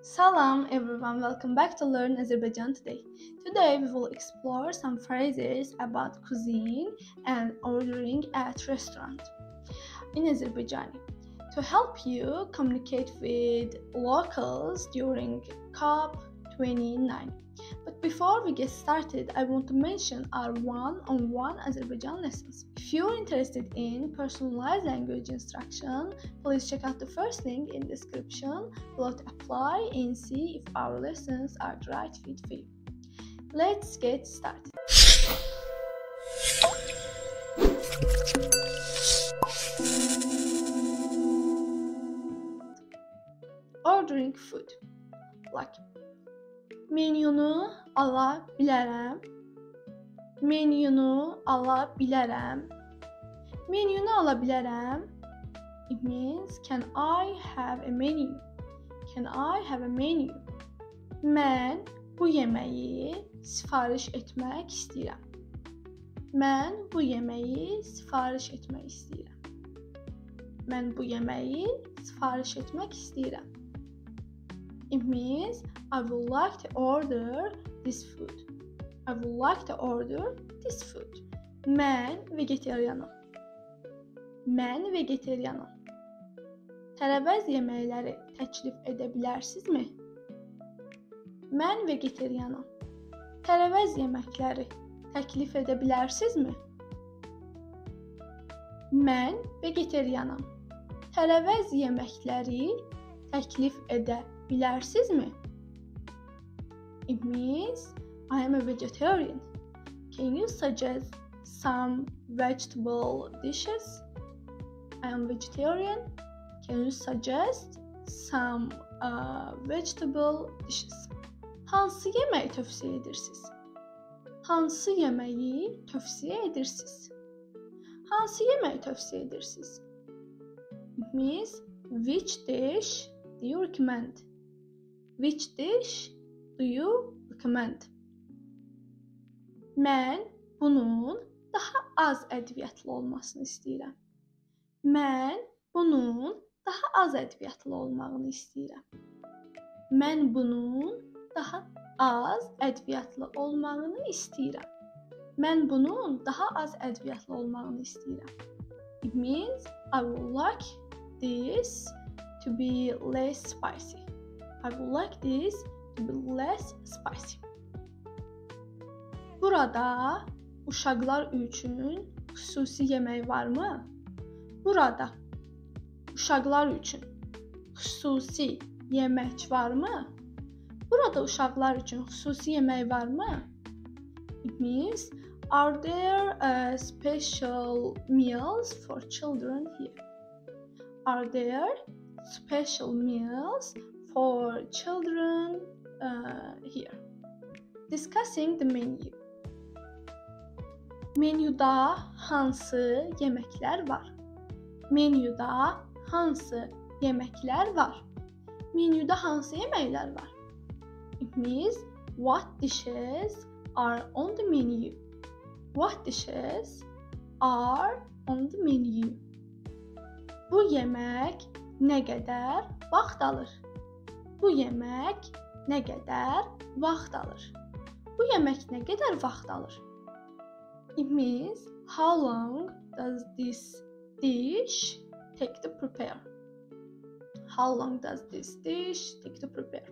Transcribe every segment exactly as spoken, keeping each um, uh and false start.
Salam everyone, welcome back to Learn Azerbaijan today. Today we will explore some phrases about cuisine and ordering at restaurant in Azerbaijani to help you communicate with locals during COP twenty-nine. But before we get started, I want to mention our one-on-one Azerbaijan lessons. If you're interested in personalized language instruction, please check out the first link in the description below to apply and see if our lessons are the right fit for you. Let's get started. Ordering food, like menyunu ala bilərəm, menyunu ala bilərəm, menyunu ala bilərəm. It means, can I have a menu? Can I have a menu? Mən bu yeməyi sifariş etmək istəyirəm. Mən bu yeməyi sifariş etmək istəyirəm. Mən bu yeməyi sifariş etmək istəyirəm. It means, I would like to order this food. I would like to order this food. Mən vegetarianam. Mən vegetarianam. Tərəvəz yeməkləri təklif edə bilərsinizmi? Mən vegetarianam. Tərəvəz yeməkləri təklif edə bilərsinizmi? Mən vegetarianam. Tərəvəz yeməkləri təklif edə bilərsinizmi? It means, I am a vegetarian. Can you suggest some vegetable dishes? I am vegetarian. Can you suggest some uh, vegetable dishes? Hansı yeməyi tövsiyə edirsiniz? Hansı yeməyi tövsiyə edirsiniz? Hansı yeməyi tövsiyə edirsiniz? It means, which dish do you recommend? Which dish do you recommend? Mən bunun daha az ədviyyatlı olmasını istəyirəm. Mən bunun daha az ədviyyatlı olmağını istəyirəm. Mən bunun daha az ədviyyatlı olmağını istəyirəm. Mən bunun daha az ədviyyatlı olmağını istəyirəm. It means, I would like this to be less spicy. I would like this to be less spicy. Burada uşaqlar üçün xüsusi yemək varmı? Burada uşaqlar üçün xüsusi yemək varmı? Burada uşaqlar üçün xüsusi yemək varmı? It means, are there uh, special meals for children here? Are there special meals for children uh, here? Discussing the menu. Menyuda hansı yeməklər var? Menyuda hansı yeməklər var? Menyuda hansı yeməklər var? It means, what dishes are on the menu? What dishes are on the menu? Bu yemək nə qədər vaxt alır? Bu yemək nə qədər vaxt alır? Bu yemək nə qədər vaxt alır? It means, how long does this dish take to prepare? How long does this dish take to prepare?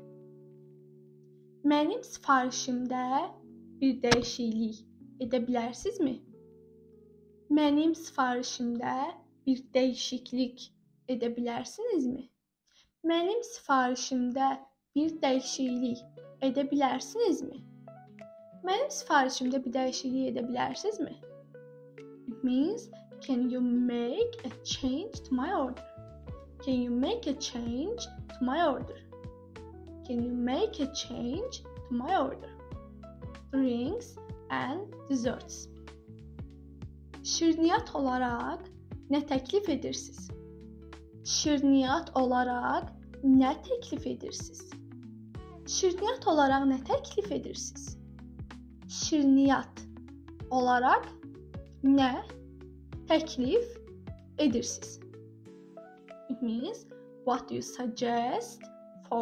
Mənim sifarişimdə bir dəyişiklik edə bilərsinizmi? Mənim sifarişimdə bir dəyişiklik edə bilərsinizmi? Mənim sifarişimdə bir dəyişiklik edə bilərsinizmi? Mənim sifarişimdə bir dəyişiklik edə bilərsinizmi? It means, can you make a change to my order? Can you make a change to my order? Can you make a change to my order? Drinks and desserts. Şirniyyat olaraq nə təklif edirsiniz? Şirniyyat olaraq nə təklif edirsiniz? Şirniyyat olaraq nə təklif edirsiniz? Şirniyyat olaraq nə təklif edirsiniz? It means, what do you suggest for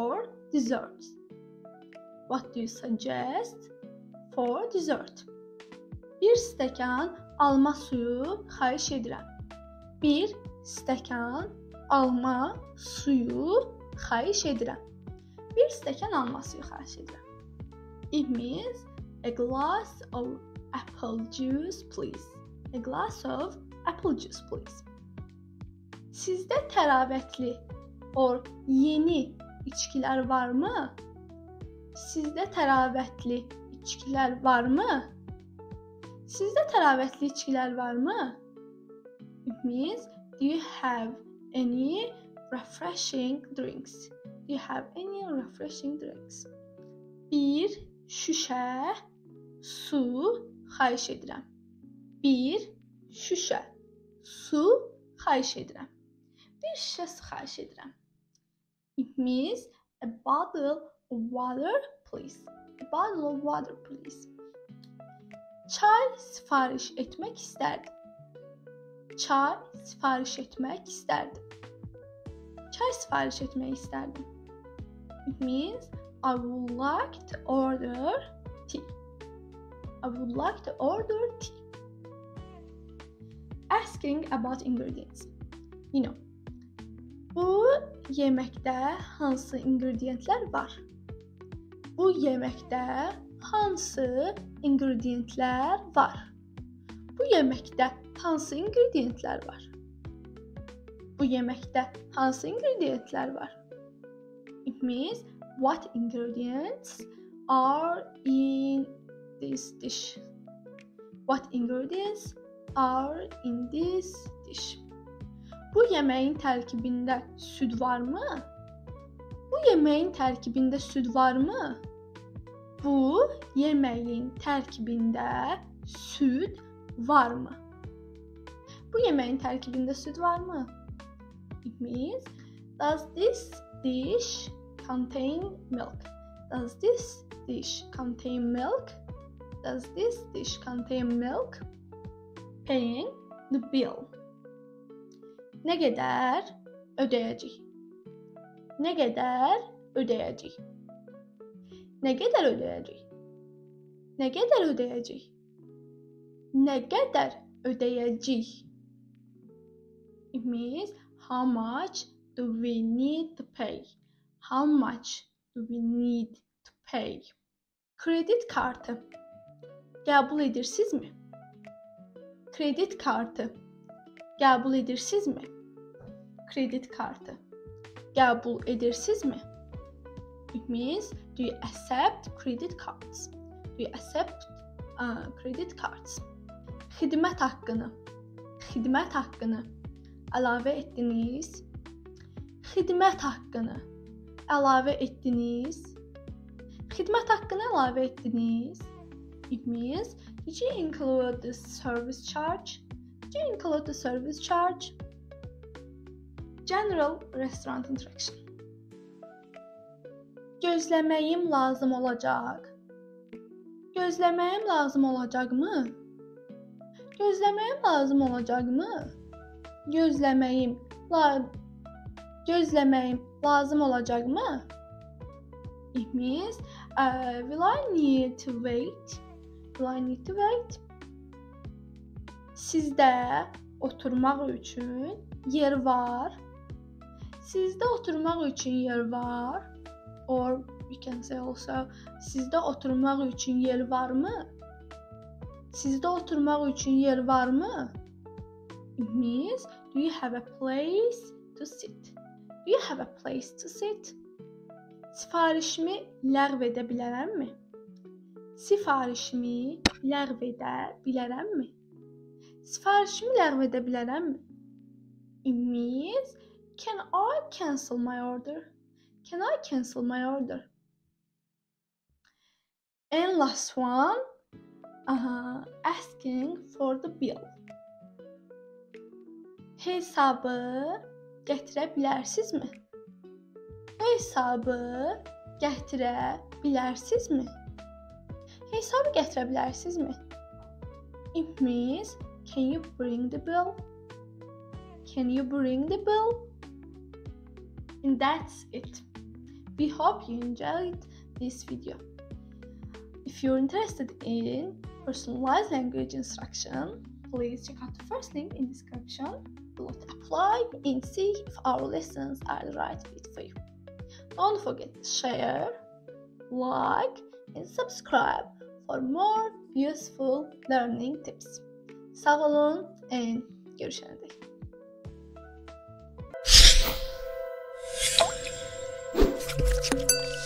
dessert? What do you suggest for dessert? Bir stəkan alma suyu xahiş edirəm. Bir stəkan alma suyu xahiş edirəm. Bir stəkan alma suyu xahiş edirəm. It means a glass of apple juice, please. A glass of apple juice, please. Sizdə təravətli or yeni içkilər varmı? Sizdə təravətli içkilər varmı? Sizdə təravətli içkilər varmı? It means, do you have any refreshing drinks? Do you have any refreshing drinks? Bir şüşə su xahiş edirəm. Bir şüşə su xahiş edirəm. Bir şüşə su xahiş edirəm. It means a bottle of water, please. A bottle of water, please. Çay sifariş etmək istərdim. Çay sifariş etmək istərdim. Çay sifariş etmək istərdim. It means I would like to order tea. I would like to order tea. Asking about ingredients. You know, bu yeməkdə hansı ingredientlər var? Bu yeməkdə hansı ingredientlər var? Bu yeməkdə hansı ingredientlər var? Bu yeməkdə hansı ingredientlər var? It means what ingredients are in this dish? What ingredients are in this dish? Bu yeməyin tərkibində süd varmı? Bu yeməyin tərkibində süd varmı? Bu yeməyin tərkibində süd varmı? Bu yeməyin tərkibində süd varmı? It means, does this dish contain milk? Does this dish contain milk? Does this dish contain milk? Paying the bill. Nə qədər ödəyəcək? Nə qədər ödəyəcək? Nə qədər ödəyəcək? Nə qədər ödəyəcək? Nə qədər ödəyəcək? It means how much do we need to pay? How much do we need to pay? Kredi kartı qəbul edirsinizmi? Kredi kartı qəbul edirsinizmi? Kredi kartı qəbul edirsinizmi? It means, do you accept credit cards? Do you accept uh, credit cards? Xidmət haqqını, xidmət haqqını əlavə etdiniz. Xidmət haqqını əlavə etdiniz. Xidmət haqqını əlavə etdiniz. It means, did you include the service charge? Did you include the service charge? General restaurant interaction. Gözləməyim lazım olacaq. Gözləməyim lazım olacaqmı? Gözləməyim lazım olacaqmı? Gözləməyim la Gözləməyim lazım olacaqmı? It means, uh, will I need to wait? Will I need to wait? Sizdə oturmaq üçün yer var. Sizdə oturmaq üçün yer var. Or you can say also, sizdə oturmaq üçün yer varmı? Sizdə oturmaq üçün yer varmı? It means, do you have a place to sit? Do you have a place to sit? Sifarişimi ləğv edə bilərəmmi? Sifarişimi ləğv edə bilərəmmi? Sifarişimi ləğv edə bilərəmmi? It means, can I cancel my order? Can I cancel my order? And last one, uh, asking for the bill. Hesabı gətirə bilərsinizmi? Hesabı gətirə bilərsinizmi? Hesabı gətirə bilərsinizmi? It means, can you bring the bill? Can you bring the bill? And that's it. We hope you enjoyed this video. If you're interested in personalized language instruction, please check out the first link in the description. We'll apply and see if our lessons are the right fit for you. Don't forget to share, like, and subscribe for more useful learning tips. Sağ olun and görüşene dek.